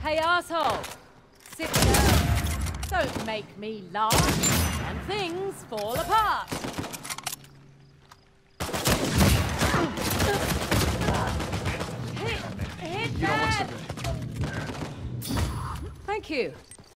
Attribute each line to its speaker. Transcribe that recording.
Speaker 1: Hey, asshole! Sit down. Don't make me laugh, and things fall apart. Hit that! Thank you.